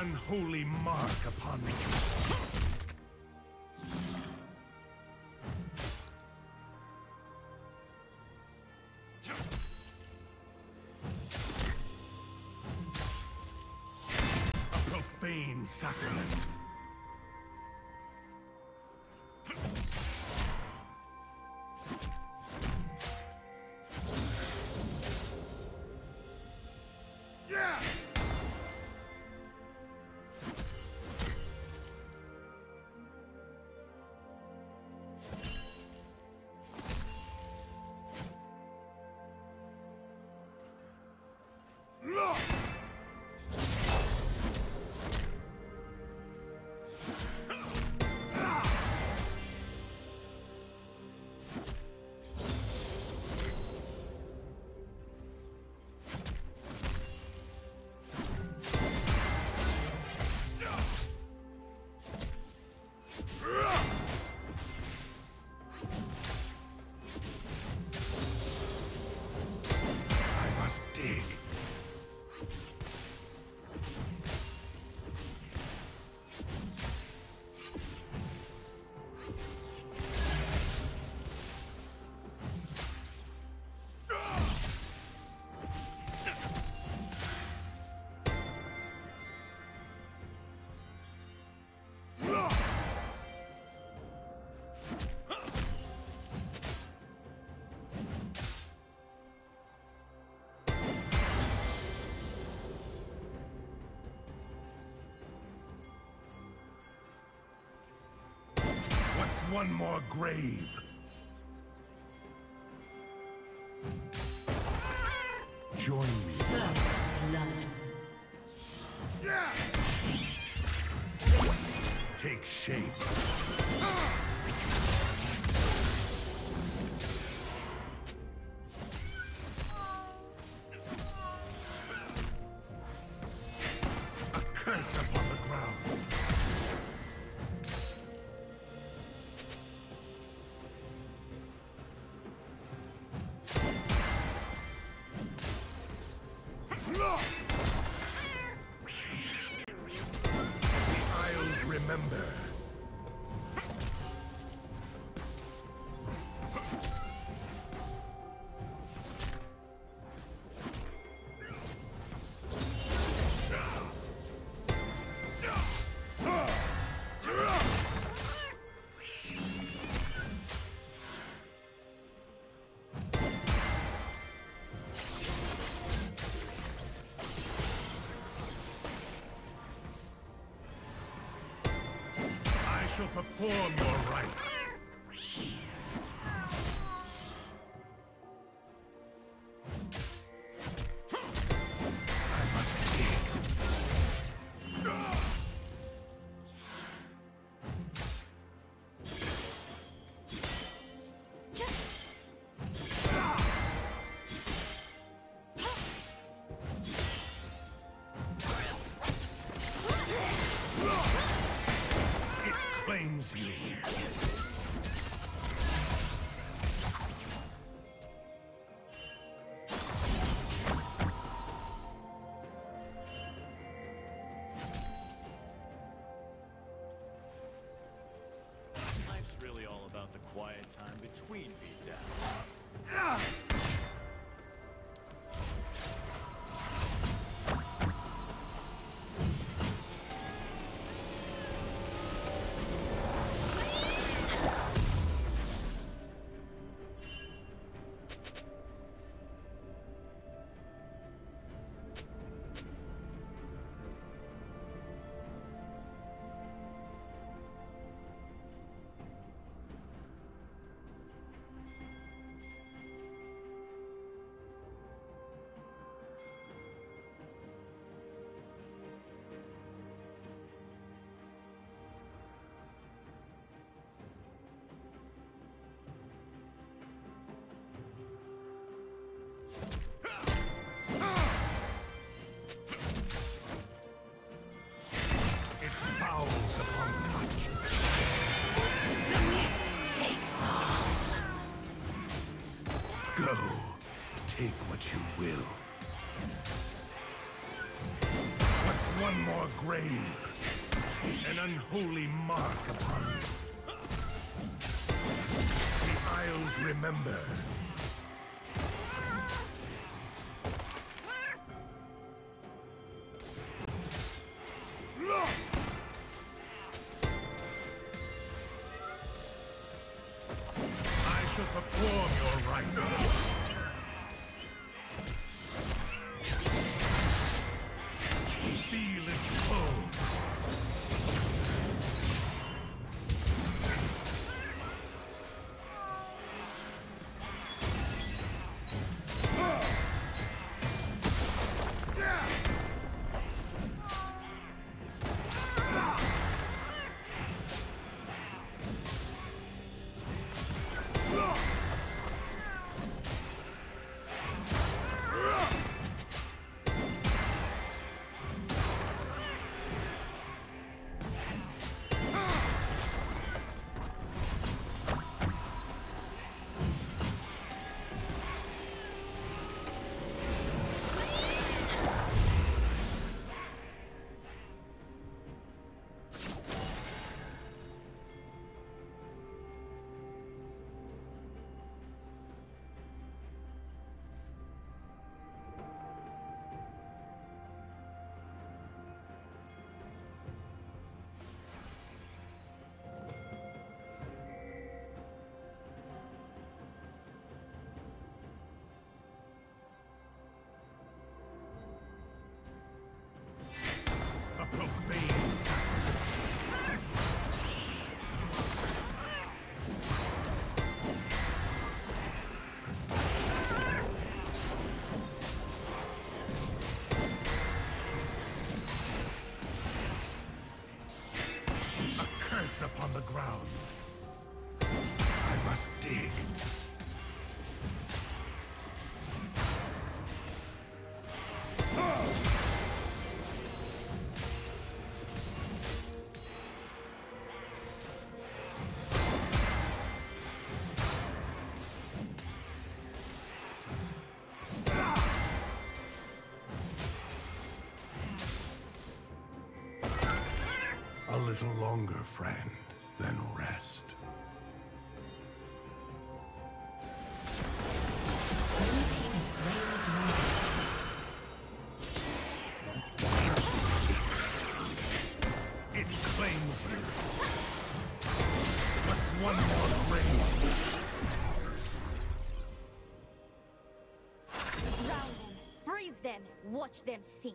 unholy mark upon me. A profane sacrament. One more grave. Join me. First blood. Take shape. A curse upon the ground. Remember. Perform your rites. I must dig. Claims me. Life's really all about the quiet time between beatdowns. Go. Take what you will. What's one one more grave. An unholy mark upon you. The Isles remember. I shall perform your rite. Feel its pull. Upon the ground. I must dig. A little longer, friend, then rest. It claims you. What's one more grave? Drown them, freeze them, watch them sink.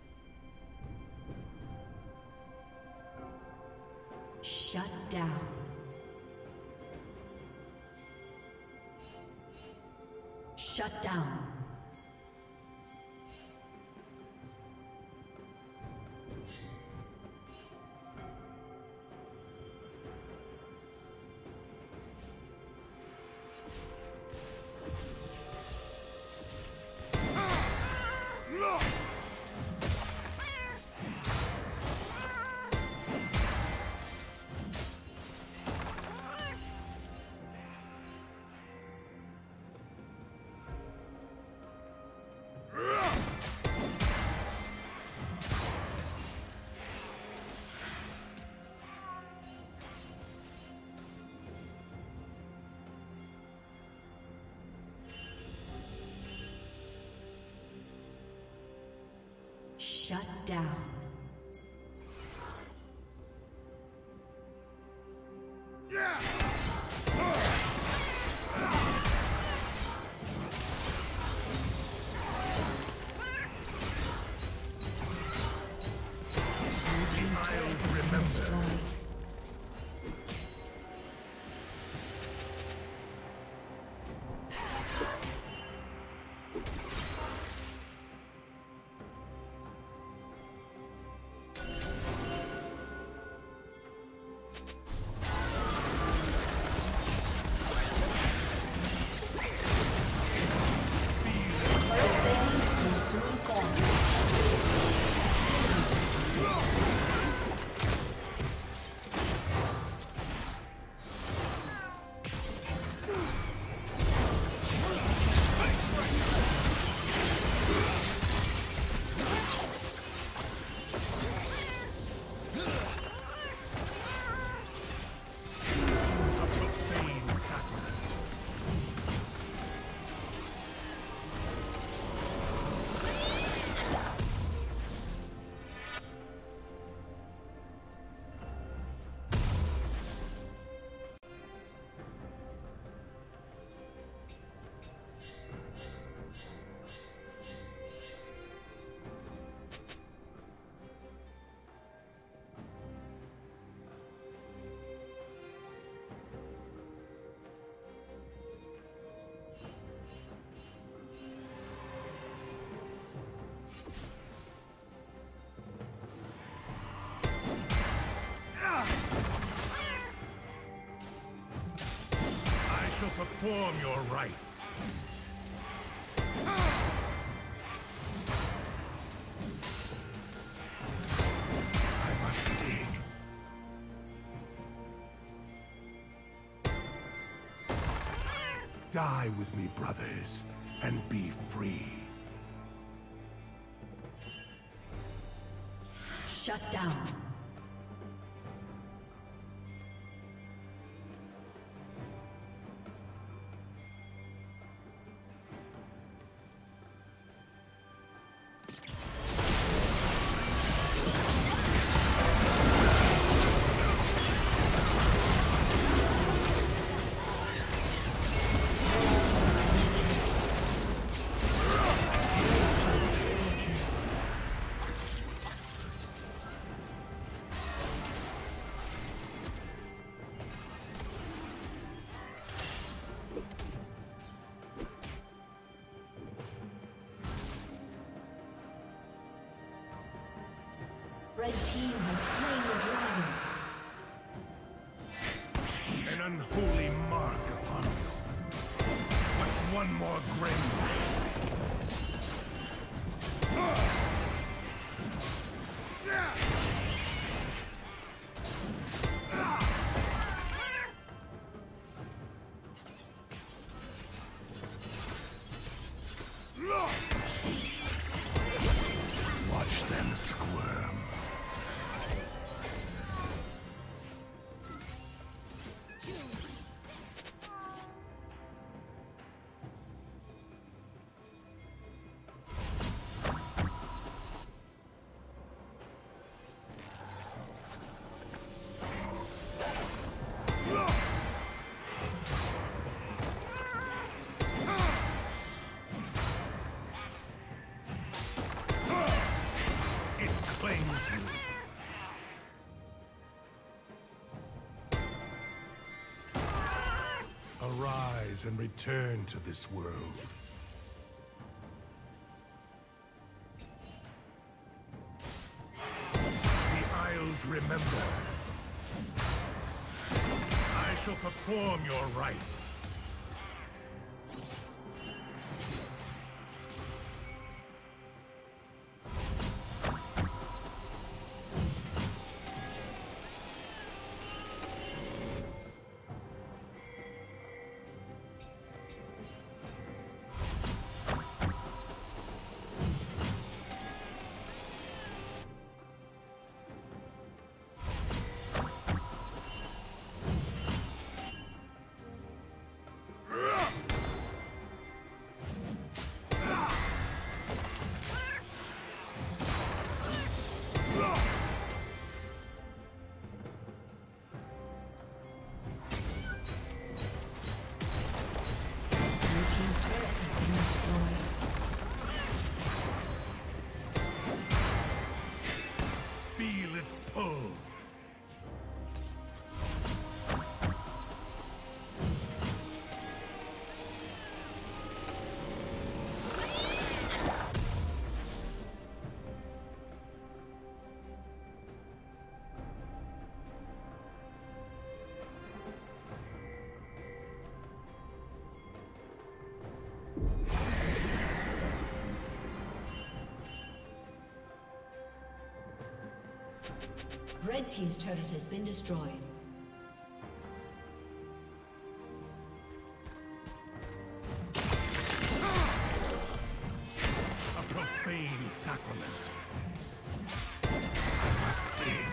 Shut down. Shut down. Shut down. Perform your rites. I must dig. Die with me, brothers, and be free. Shut down. Red team has slain the dragon. An unholy mark upon you. What's one more grave? Watch them squirm. Arise and return to this world. remember. I shall perform your rites. Red team's turret has been destroyed. A profane sacrament. I must dig.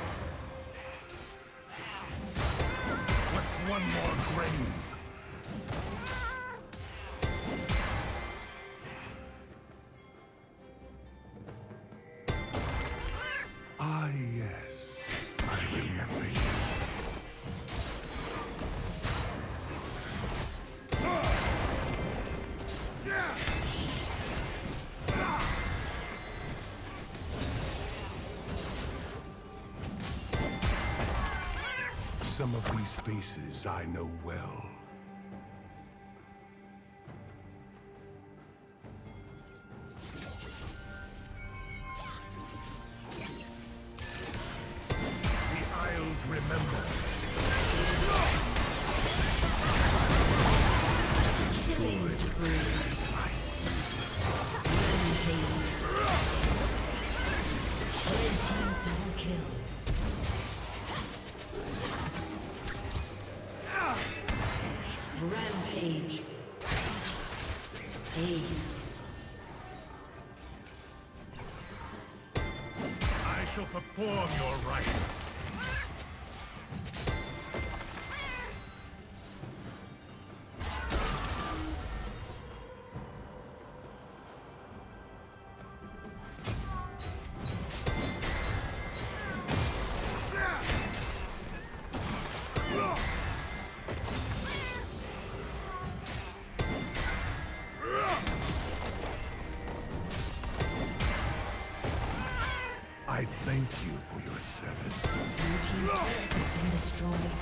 What's one more grain? Ah, yes. I remember you. Some of these faces I know well. Remember. Killing spree. Red team double kill. Rampage. Aced. I shall perform your rites. I thank you for your service. Blue team's turret has been destroyed.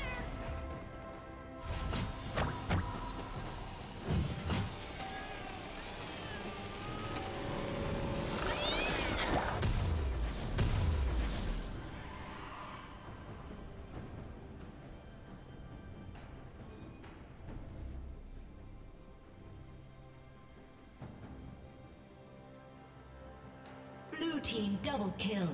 Blue team double kill.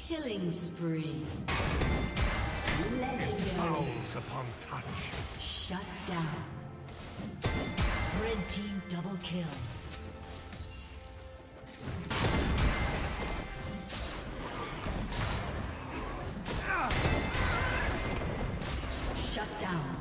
Killing spree. Legendary. Fouls upon touch. Shut down. Red team double kill. Shut down.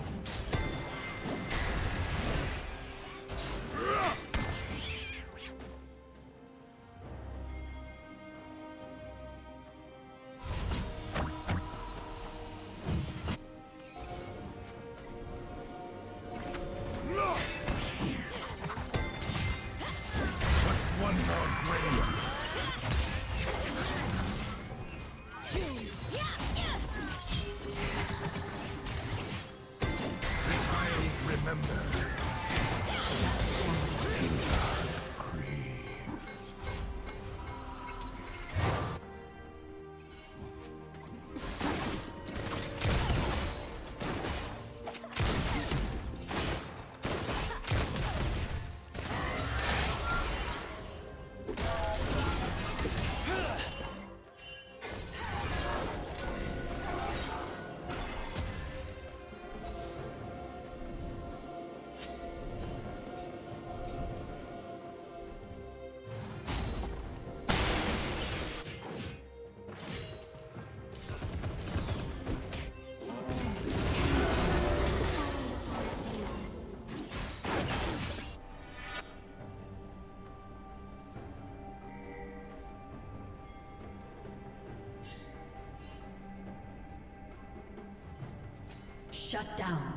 Shut down.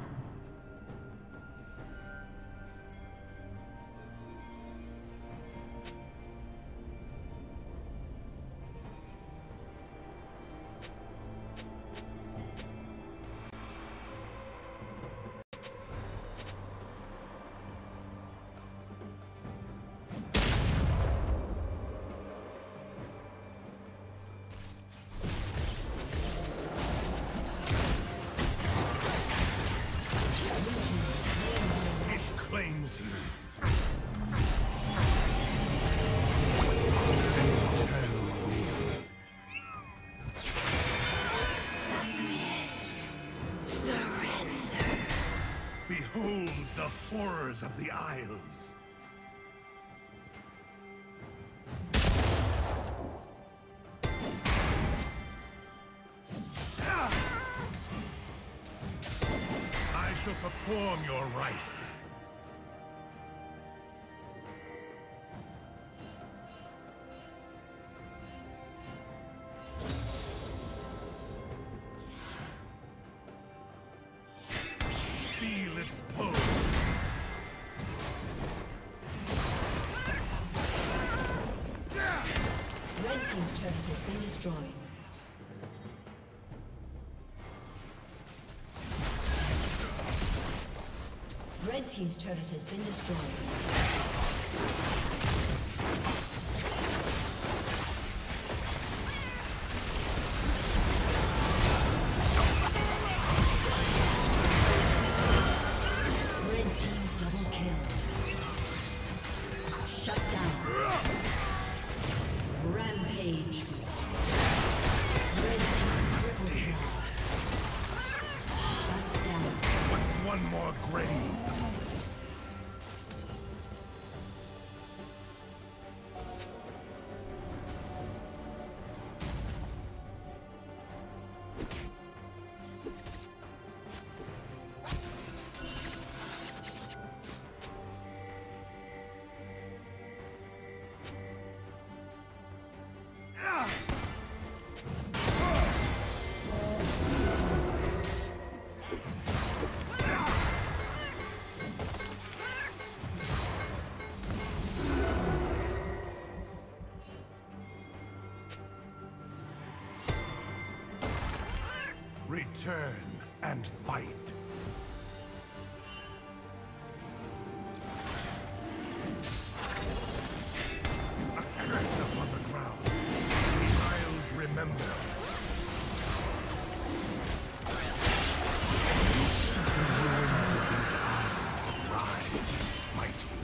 Behold the horrors of the Isles. I shall perform your rites. Feel its pull. Red team's turret has been destroyed. Red team's turret has been destroyed. One more grave. Return and fight. A curse upon the ground. The Isles remember. The ruins of these isles rise and smite you.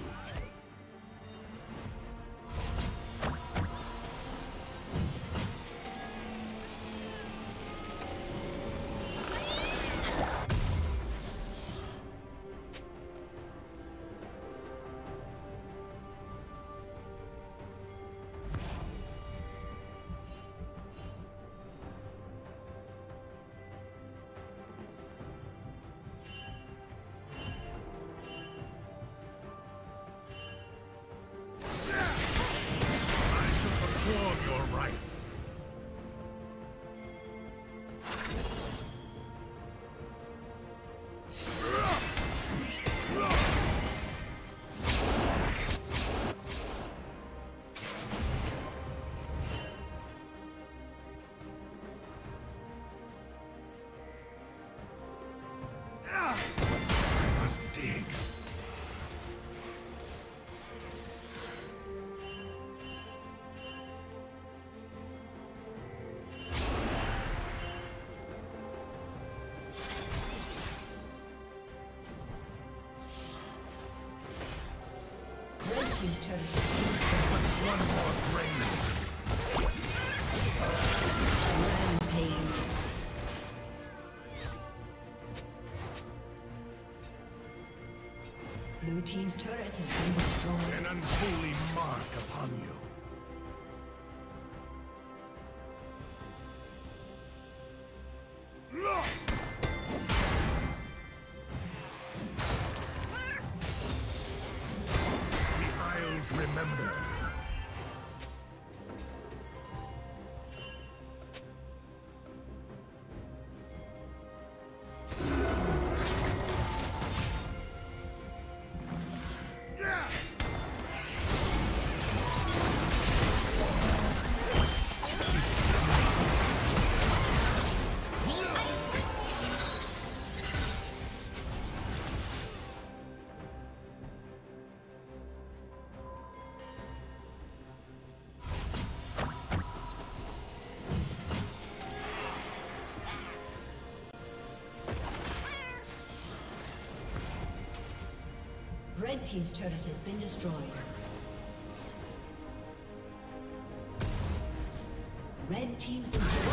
team's turret has been destroyed. What's one more grave? Rampage. Blue team's turret has been destroyed. An unholy mark upon you. The Isles remember. Red team's turret has been destroyed. Red team's inhibitor